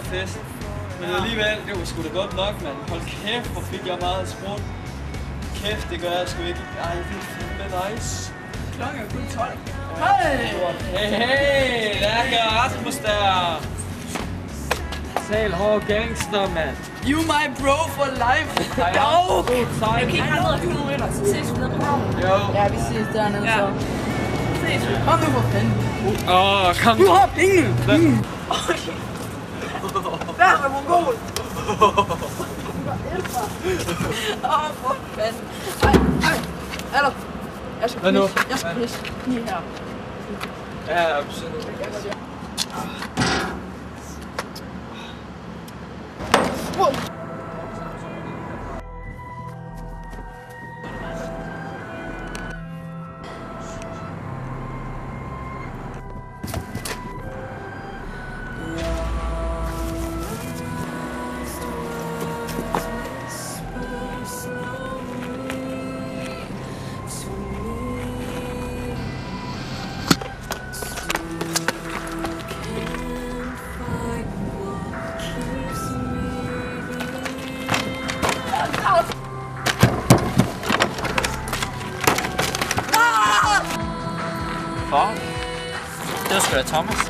fest. Men alligevel, det var sgu da godt nok, mand. Hold kæft, hvor fik jeg meget sprut. Kæft, det gør jeg sgu ikke. Ej, det er fandme nice. Klokken er kun 12. Hey, hey, der gør Rasmus der. Sal hård gangster, mand. You my bro for life. Jo! Jeg kan ikke have noget at købe med dig, så ses vi nede på havnen. Jo. Ja, vi ses dernede så. Ses vi. Kom nu for fanden. Kom. Du har penge. Der er mongol. For fanden. Ej. Hallo. Jeg skal pisse. Jeg skal pisse. Lige her. Ja, absolut. Far? Det var sgu da Thomas.